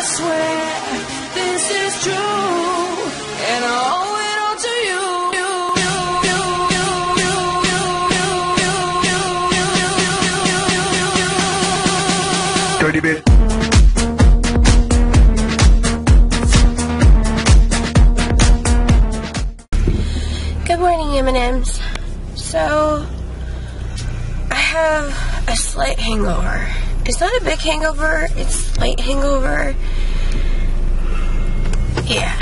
I swear this is true, and I owe it all to you. 30 bit. Good morning, MnMs. So, I have a slight hangover. It's not a big hangover, it's a slight hangover. Yeah.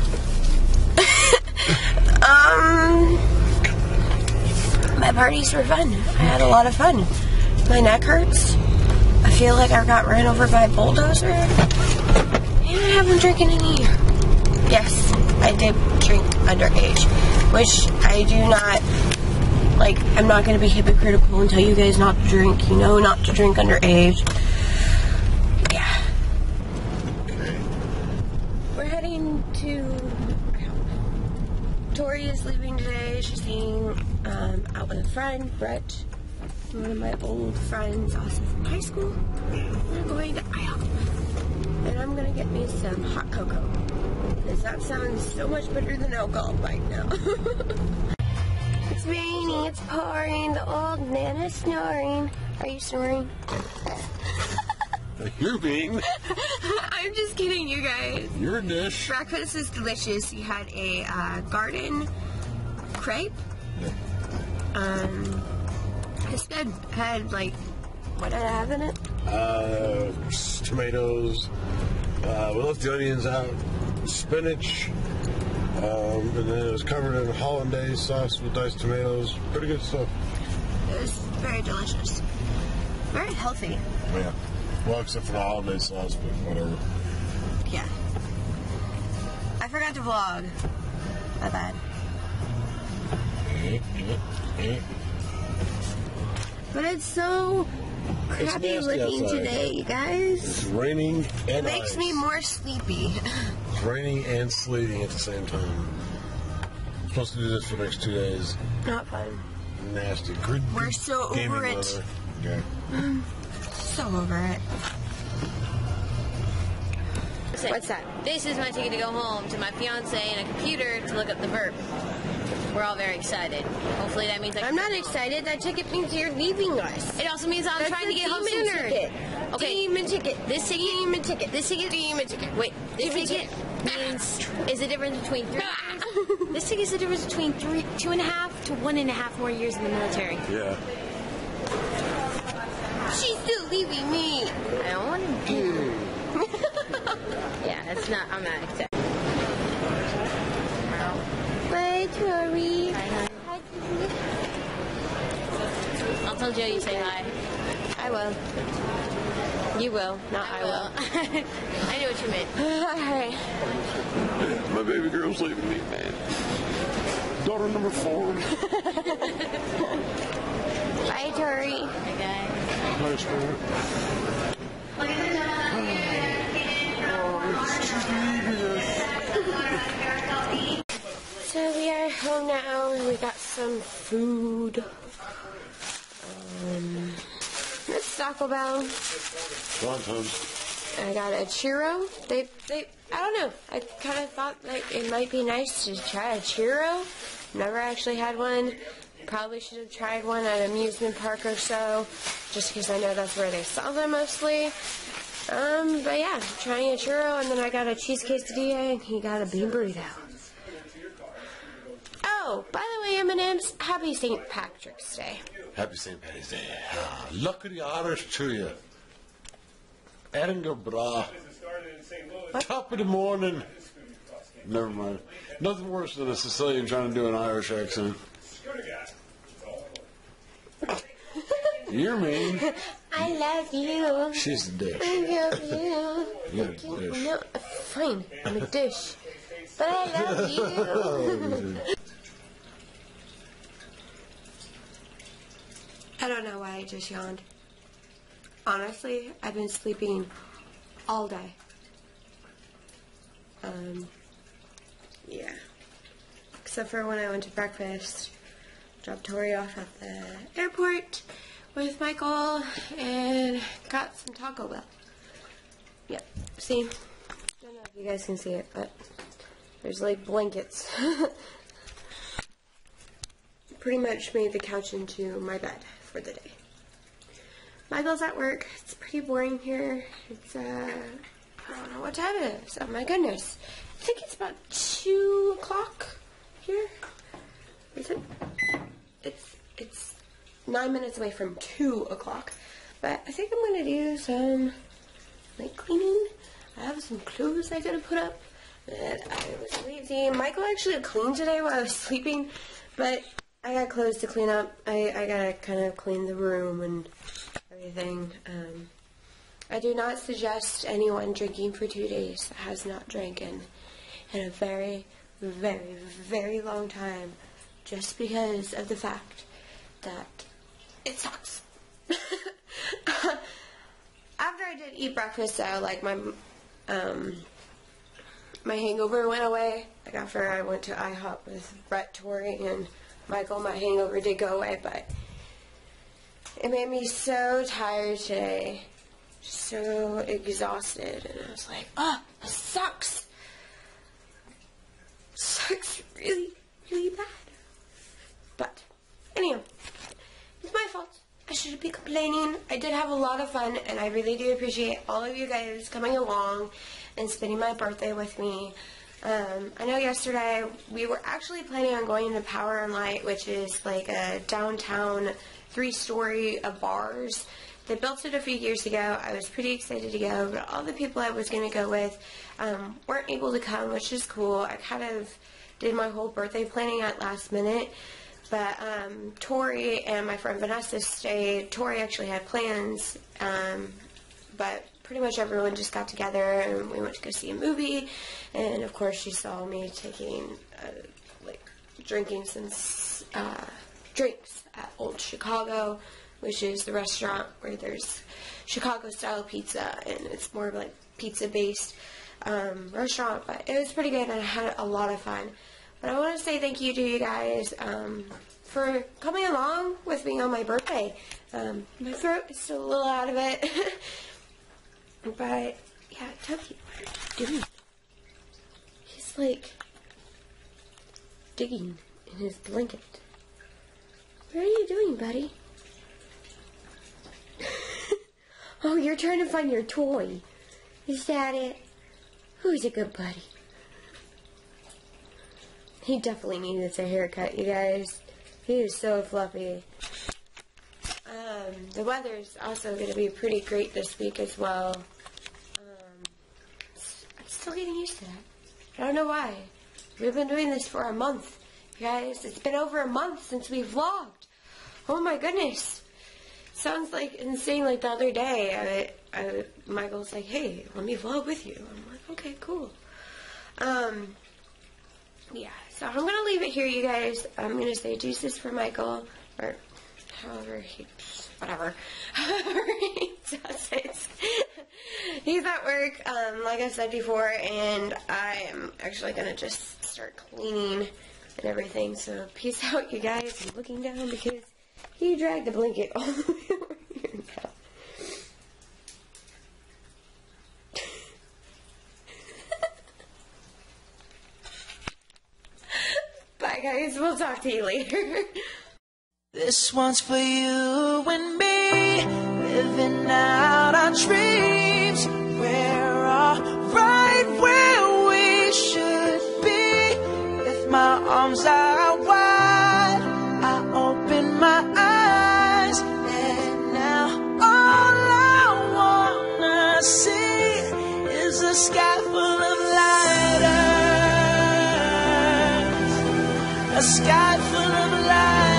My parties were fun. I had a lot of fun. My neck hurts. I feel like I got ran over by a bulldozer. And I haven't drinking any. Yes, I did drink underage, which I do not, like, I'm not going to be hypocritical and tell you guys not to drink. You know not to drink underage. Yeah. We're heading to, Tori is leaving today. She's staying out with a friend, Brett, one of my old friends, also from high school. We're going to IHOP. And I'm going to get me some hot cocoa. Because that sounds so much better than alcohol right now. It's raining, it's pouring, the old Nana's snoring. Are you snoring? You're being. I'm just kidding, you guys. You're a dish. Breakfast is delicious. You had a garden crepe. It's good. I had, like, what did I have in it? Tomatoes. We left the onions out. Spinach. And then it was covered in hollandaise sauce with diced tomatoes. Pretty good stuff. It was very delicious. Very healthy. Yeah. Well, except for the hollandaise sauce, but whatever. Yeah. I forgot to vlog. My bad. But it's so crappy looking outside today, you guys. It's raining and makes ice. me more sleepy. It's raining and sleeting at the same time. I'm supposed to do this for the next 2 days. Not fun. Nasty. We're so over it. Weather. Okay. So over it. What's that? This is my ticket to go home to my fiance and a computer to look up the verb. We're all very excited. Hopefully that means I'm not excited. That ticket means you're leaving us. It also means I'm trying to get home sooner. Ticket. Okay. Demon ticket. This ticket. Demon ticket. This ticket. Demon ticket. Wait. This ticket means is the difference between this ticket is the difference between 2.5 to 1.5 more years in the military. Yeah. She's still leaving me. I don't want to do. Yeah, it's not. I'm not excited. Bye, Tori. Hi. I'll tell Joe you say hi. I will. You will, not I will. I know what you meant. Alright. My baby girl's leaving me, man. Daughter number 4. Bye, Tori. Hi, guys. Hi, Spirit. So we are home now and we got some food. It's Taco Bell. I got a churro. I don't know. I kind of thought like it might be nice to try a churro. Never actually had one. Probably should have tried one at an amusement park or so, just because I know that's where they sell them mostly. But yeah, trying a churro, and then I got a cheese quesadilla, and he got a bean burrito. Oh, by the way, MnMs, happy St. Patrick's Day. Happy St. Patty's Day. Lucky the Irish to you. Edinburgh. Top of the morning. Never mind. Nothing worse than a Sicilian trying to do an Irish accent. You're mean. I love you. She's a dish. I love you. You're a dish. No, fine. I'm a dish. But I love you. I don't know why I just yawned. Honestly, I've been sleeping all day. Yeah. Except for when I went to breakfast. Dropped Tori off at the airport with Michael and got some Taco Bell. Yep. See? if you guys can see it, but there's like blankets. Pretty much made the couch into my bed for the day. Michael's at work. It's pretty boring here. It's, I don't know what time it is. Oh my goodness. I think it's about 2 o'clock here. Is it? It's 9 minutes away from 2 o'clock. But I think I'm going to do some, like, cleaning. I have some clothes I gotta put up that I was lazy. Michael actually cleaned today while I was sleeping, but I got clothes to clean up. I gotta kind of clean the room and everything. I do not suggest anyone drinking for 2 days that has not drank in a very, very, very long time, just because of the fact that it sucks. After I did eat breakfast, like my hangover went away. Like after I went to IHOP with Brett, Tori, and Michael, my hangover did go away, but it made me so tired today, so exhausted, and I was like, oh, this sucks. Sucks really, really bad. But anyhow, it's my fault. I shouldn't be complaining. I did have a lot of fun, and I really do appreciate all of you guys coming along and spending my birthday with me. I know yesterday we were actually planning on going to Power and Light, which is like a downtown 3-story of bars. They built it a few years ago. I was pretty excited to go, but all the people I was going to go with weren't able to come, which is cool. I kind of did my whole birthday planning at last minute. But Tori and my friend Vanessa stayed. Tori actually had plans, but pretty much everyone just got together and we went to go see a movie. And of course, she saw me drinking some drinks at Old Chicago, which is the restaurant where there's Chicago-style pizza, and it's more of like pizza-based restaurant. But it was pretty good, and I had a lot of fun. But I want to say thank you to you guys for coming along with me on my birthday. My throat is still a little out of it. But, yeah, Toby, what are you doing? He's, like, digging in his blanket. What are you doing, buddy? Oh, you're trying to find your toy. Is that it? Who's a good buddy? He definitely needs a haircut, you guys. He is so fluffy. The weather's also going to be pretty great this week as well. I'm still getting used to that. I don't know why. We've been doing this for a month, you guys. It's been over a month since we vlogged. Oh my goodness. Sounds like insane. Like the other day, Michael's like, hey, let me vlog with you. I'm like, okay, cool. Yeah, so I'm going to leave it here, you guys. I'm going to say deuces for Michael, or however whatever he does it. He's at work, like I said before, and I am actually going to just start cleaning and everything. So peace out, you guys. I'm looking down because he dragged the blanket all the way over here now. Bye, guys. We'll talk to you later. This one's for you and me, living out our dreams. We're all right where we should be. If my arms are wide, I open my eyes, and now all I wanna see is a sky full of lighters, a sky full of lighters.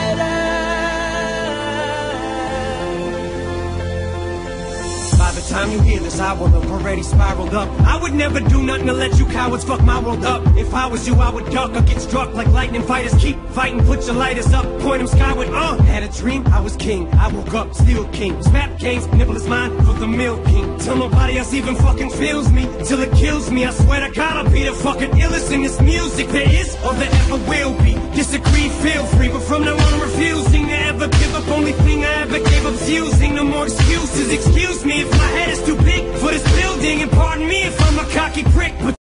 By the time you hear this, I will have already spiraled up. I would never do nothing to let you cowards fuck my world up. If I was you, I would duck or get struck like lightning fighters. Keep fighting, put your lighters up, point them skyward. Had a dream, I was king. I woke up, still king. Snap games, nibble is mine for the milking. Till nobody else even fucking feels me, till it kills me. I swear to God, I'll be the fucking illest in this music there is or there ever will be. Disagree, feel free, but from now on I'm refusing to ever give up. Only thing I ever gave up's using. No more excuses, excuse me if my head is too big for this building, and pardon me if I'm a cocky prick, but